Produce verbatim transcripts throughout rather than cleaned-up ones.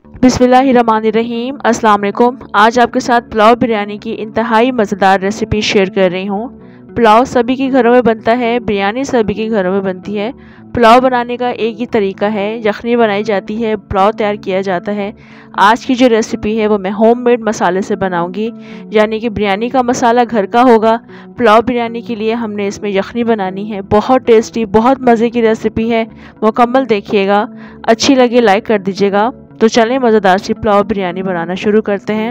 बिस्मिल्लाहिर्रहमानिर्रहीम। अस्सलाम वालेकुम। आज आपके साथ पुलाव बिरयानी की इंतहाई मज़ेदार रेसिपी शेयर कर रही हूँ। पुलाव सभी के घरों में बनता है, बिरयानी सभी के घरों में बनती है। पुलाव बनाने का एक ही तरीका है, यखनी बनाई जाती है, पुलाव तैयार किया जाता है। आज की जो रेसिपी है वो मैं होममेड मसाले से बनाऊंगी, यानी कि बिरयानी का मसाला घर का होगा। पुलाव बिरयानी के लिए हमने इसमें यखनी बनानी है। बहुत टेस्टी, बहुत मज़े की रेसिपी है, मुकम्मल देखिएगा। अच्छी लगे लाइक कर दीजिएगा। तो चलें मज़ेदार सी पुलाव बिरयानी बनाना शुरू करते हैं।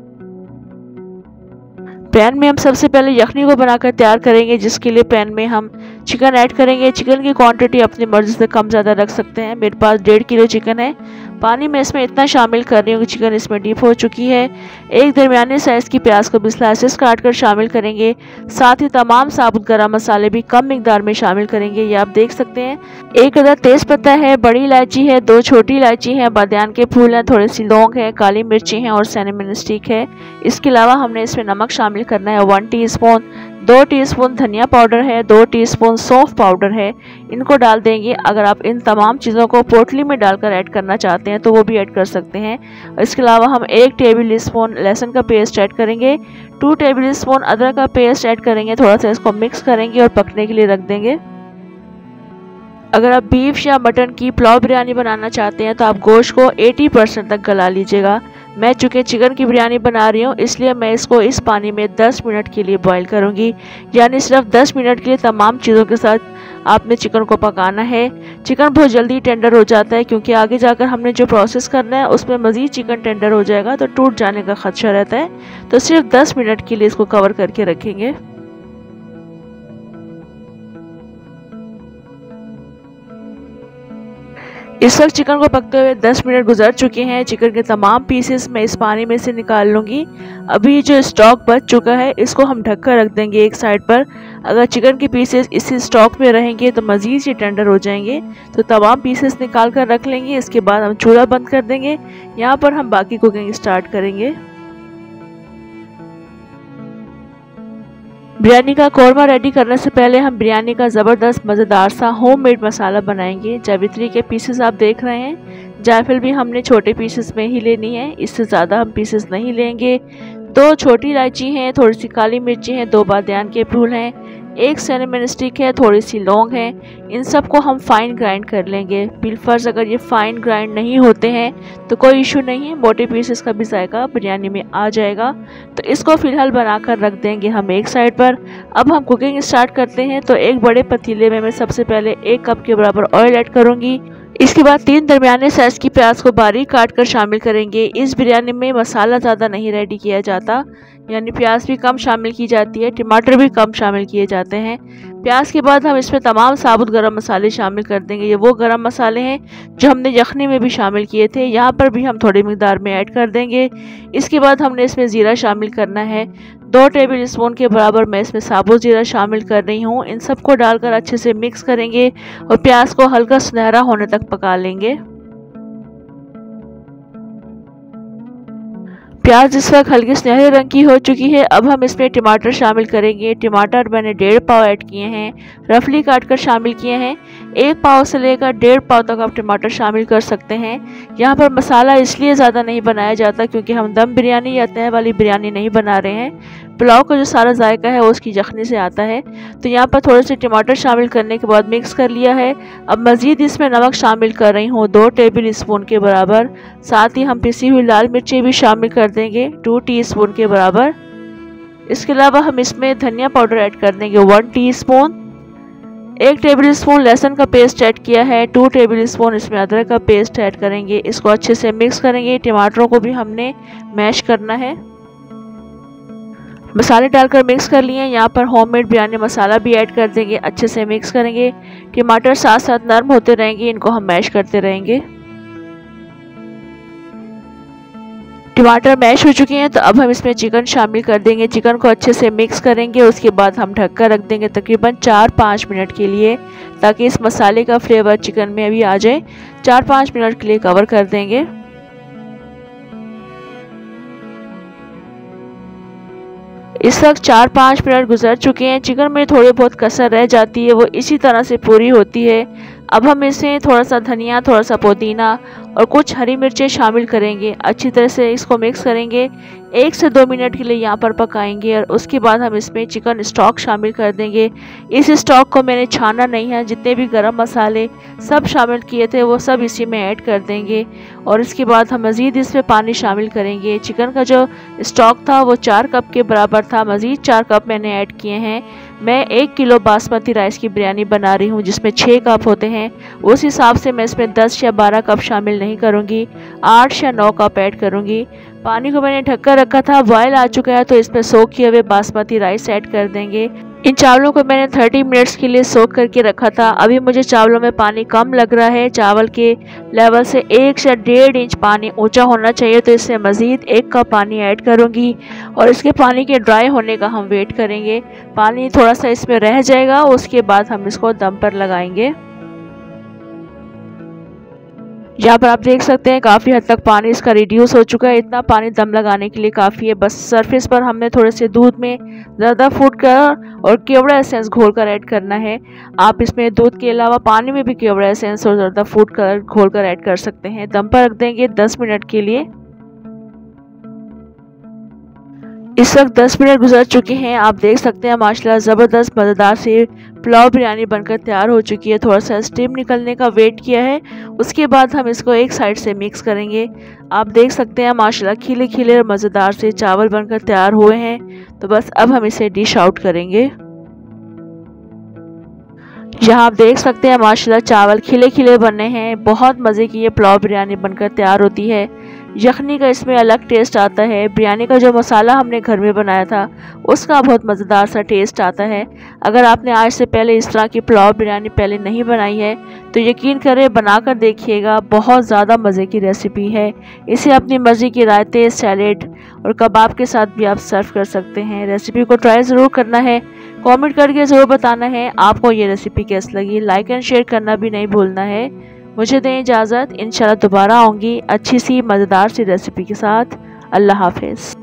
पैन में हम सबसे पहले यखनी को बनाकर तैयार करेंगे, जिसके लिए पैन में हम चिकन ऐड करेंगे। चिकन की क्वांटिटी अपनी मर्जी से कम ज़्यादा रख सकते हैं। मेरे पास डेढ़ किलो चिकन है। पानी में इसमें इतना शामिल कर रही हूँ कि चिकन इसमें डीप हो चुकी है। एक दरमियाने साइज़ की प्याज को भी स्लाइसेस काट कर शामिल करेंगे। साथ ही तमाम साबुत गरम मसाले भी कम मिकदार में शामिल करेंगे। ये आप देख सकते हैं। एक अदर तेज़ पत्ता है, बड़ी इलायची है, दो छोटी इलायची है, बादियान के फूल हैं, थोड़ी सी लौंग है, काली मिर्ची है और सिनेमन स्टिक है। इसके अलावा हमने इसमें नमक शामिल करना है वन टीस्पून। दो टीस्पून धनिया पाउडर है, दो टीस्पून सौंफ पाउडर है, इनको डाल देंगे। अगर आप इन तमाम चीज़ों को पोटली में डालकर ऐड करना चाहते हैं तो वो भी ऐड कर सकते हैं। इसके अलावा हम एक टेबल स्पून लहसुन का पेस्ट ऐड करेंगे, टू टेबल स्पून अदरक का पेस्ट ऐड करेंगे। थोड़ा सा इसको मिक्स करेंगे और पकने के लिए रख देंगे। अगर आप बीफ या मटन की पुलाव बिरयानी बनाना चाहते हैं तो आप गोश्त को अस्सी परसेंट तक गला लीजिएगा। मैं चूँकि चिकन की बिरयानी बना रही हूँ, इसलिए मैं इसको इस पानी में दस मिनट के लिए बॉईल करूँगी। यानी सिर्फ दस मिनट के लिए तमाम चीज़ों के साथ आपने चिकन को पकाना है। चिकन बहुत जल्दी टेंडर हो जाता है, क्योंकि आगे जाकर हमने जो प्रोसेस करना है उसमें मज़ीद चिकन टेंडर हो जाएगा तो टूट जाने का खदशा रहता है। तो सिर्फ दस मिनट के लिए इसको कवर करके रखेंगे। इस वक्त चिकन को पकते हुए दस मिनट गुजर चुके हैं। चिकन के तमाम पीसेस मैं इस पानी में से निकाल लूँगी। अभी जो स्टॉक बच चुका है इसको हम ढक कर रख देंगे एक साइड पर। अगर चिकन के पीसेस इसी स्टॉक में रहेंगे तो मज़ीद से टेंडर हो जाएंगे। तो तमाम पीसेस निकाल कर रख लेंगे। इसके बाद हम चूल्हा बंद कर देंगे। यहाँ पर हम बाकी कुकिंग स्टार्ट करेंगे। बिरयानी का कौरमा रेडी करने से पहले हम बिरयानी का ज़बरदस्त मज़ेदार सा होममेड मसाला बनाएंगे। जावित्री के पीसेस आप देख रहे हैं। जायफल भी हमने छोटे पीसेस में ही लेनी है, इससे ज़्यादा हम पीसेस नहीं लेंगे। दो छोटी इलायची हैं, थोड़ी सी काली मिर्ची हैं, दो बादियान के फूल हैं, एक सिनेमन स्टिक है, थोड़ी सी लौंग है। इन सब को हम फाइन ग्राइंड कर लेंगे। बिलफर्ज अगर ये फाइन ग्राइंड नहीं होते हैं तो कोई इशू नहीं है, मोटे पीसेस का भी जायका बिरयानी में आ जाएगा। तो इसको फ़िलहाल बनाकर रख देंगे हम एक साइड पर। अब हम कुकिंग स्टार्ट करते हैं। तो एक बड़े पतीले में मैं सबसे पहले एक कप के बराबर ऑयल ऐड करूँगी। इसके बाद तीन दरमियाने साइज़ की प्याज को बारीक काट कर शामिल करेंगे। इस बिरयानी में मसाला ज़्यादा नहीं रेडी किया जाता, यानी प्याज भी कम शामिल की जाती है, टमाटर भी कम शामिल किए जाते हैं। प्याज के बाद हम इसमें तमाम साबुत गरम मसाले शामिल कर देंगे। ये वो गरम मसाले हैं जो हमने यखनी में भी शामिल किए थे, यहाँ पर भी हम थोड़ी मिकदार में ऐड कर देंगे। इसके बाद हमने इसमें ज़ीरा शामिल करना है। दो टेबल स्पून के बराबर मैं इसमें साबुत ज़ीरा शामिल कर रही हूँ। इन सबको डालकर अच्छे से मिक्स करेंगे और प्याज को हल्का सुनहरा होने तक पका लेंगे। प्याज इस वक्त हल्के सुनहरे रंग की हो चुकी है। अब हम इसमें टमाटर शामिल करेंगे। टमाटर मैंने डेढ़ पाव ऐड किए हैं, रफली काट कर शामिल किए हैं। एक पाव से लेकर डेढ़ पाव तक आप टमाटर शामिल कर सकते हैं। यहाँ पर मसाला इसलिए ज़्यादा नहीं बनाया जाता क्योंकि हम दम बिरयानी या तह वाली बिरयानी नहीं बना रहे हैं। पुलाव का जो सारा जायका है वो उसकी यखनी से आता है। तो यहाँ पर थोड़े से टमाटर शामिल करने के बाद मिक्स कर लिया है। अब मज़ीद इसमें नमक शामिल कर रही हूँ दो टेबल स्पून के बराबर। साथ ही हम पिसी हुई लाल मिर्ची भी शामिल कर देंगे टू टीस्पून के बराबर। इसके अलावा हम इसमें धनिया पाउडर ऐड कर देंगे वन टीस्पून। एक टेबल स्पून लहसुन का पेस्ट ऐड किया है, टू टेबल स्पून इसमें अदरक का पेस्ट ऐड करेंगे। इसको अच्छे से मिक्स करेंगे। टमाटरों को भी हमने मैश करना है। मसाले डालकर मिक्स कर लिए। यहाँ पर होममेड बिरयानी मसाला भी ऐड कर देंगे। अच्छे से मिक्स करेंगे। टमाटर साथ साथ नरम होते रहेंगे, इनको हम मैश करते रहेंगे। टमाटर मैश हो चुके हैं तो अब हम इसमें चिकन शामिल कर देंगे। चिकन को अच्छे से मिक्स करेंगे। उसके बाद हम ढककर रख देंगे तकरीबन चार पाँच मिनट के लिए, ताकि इस मसाले का फ्लेवर चिकन में भी आ जाए। चार पाँच मिनट के लिए कवर कर देंगे। इस वक्त चार पाँच मिनट गुजर चुके हैं। चिकन में थोड़ी बहुत कसर रह जाती है, वो इसी तरह से पूरी होती है। अब हम इसमें थोड़ा सा धनिया, थोड़ा सा पुदीना और कुछ हरी मिर्चें शामिल करेंगे। अच्छी तरह से इसको मिक्स करेंगे, एक से दो मिनट के लिए यहाँ पर पकाएंगे और उसके बाद हम इसमें चिकन स्टॉक शामिल कर देंगे। इस स्टॉक को मैंने छाना नहीं है, जितने भी गरम मसाले सब शामिल किए थे वो सब इसी में ऐड कर देंगे और इसके बाद हम मज़ीद इसमें पानी शामिल करेंगे। चिकन का जो स्टॉक था वो चार कप के बराबर था, मज़ीद चार कप मैंने ऐड किए हैं। मैं एक किलो बासमती राइस की बिरयानी बना रही हूँ जिसमें छः कप होते हैं, उस हिसाब से मैं इसमें दस या बारह कप शामिल नहीं करूँगी, आठ या नौ कप ऐड करूँगी। पानी को मैंने ढककर रखा था, बॉयल आ चुका है तो इसमें सोक किए हुए बासमती राइस ऐड कर देंगे। इन चावलों को मैंने तीस मिनट्स के लिए सोक करके रखा था। अभी मुझे चावलों में पानी कम लग रहा है, चावल के लेवल से एक से डेढ़ इंच पानी ऊंचा होना चाहिए, तो इससे मज़ीद एक कप पानी ऐड करूंगी और इसके पानी के ड्राई होने का हम वेट करेंगे। पानी थोड़ा सा इसमें रह जाएगा, उसके बाद हम इसको दम पर लगाएंगे। यहाँ पर आप देख सकते हैं काफ़ी हद तक पानी इसका रिड्यूस हो चुका है। इतना पानी दम लगाने के लिए काफ़ी है। बस सरफेस पर हमने थोड़े से दूध में ज़्यादा फूड का और केवड़ा एसेंस घोल कर ऐड करना है। आप इसमें दूध के अलावा पानी में भी केवड़ा एसेंस और ज़्यादा फूड कलर घोल कर ऐड कर सकते हैं। दम पर रख देंगे दस मिनट के लिए। इस वक्त दस मिनट गुजर चुके हैं। आप देख सकते हैं माशाल्लाह ज़बरदस्त मज़ेदार से पुलाव बिरयानी बनकर तैयार हो चुकी है। थोड़ा सा स्टीम निकलने का वेट किया है, उसके बाद हम इसको एक साइड से मिक्स करेंगे। आप देख सकते हैं माशाल्लाह खिले खिले और मज़ेदार से चावल बनकर तैयार हुए हैं। तो बस अब हम इसे डिश आउट करेंगे। यहाँ आप देख सकते हैं माशाल्लाह चावल खिले खिले बने हैं। बहुत मज़े की ये पुलाव बिरयानी बनकर तैयार होती है। यखनी का इसमें अलग टेस्ट आता है। बिरयानी का जो मसाला हमने घर में बनाया था उसका बहुत मज़ेदार सा टेस्ट आता है। अगर आपने आज से पहले इस तरह की पुलाव बिरयानी पहले नहीं बनाई है तो यकीन करें बना कर देखिएगा, बहुत ज़्यादा मज़े की रेसिपी है। इसे अपनी मर्ज़ी के रायते, सैलेड और कबाब के साथ भी आप सर्व कर सकते हैं। रेसिपी को ट्राई ज़रूर करना है, कमेंट करके ज़रूर बताना है आपको ये रेसिपी कैसी लगी। लाइक एंड शेयर करना भी नहीं भूलना है। मुझे दें इजाज़त, इंशाल्लाह दोबारा आऊँगी अच्छी सी मज़ेदार सी रेसिपी के साथ। अल्लाह हाफ़िज़।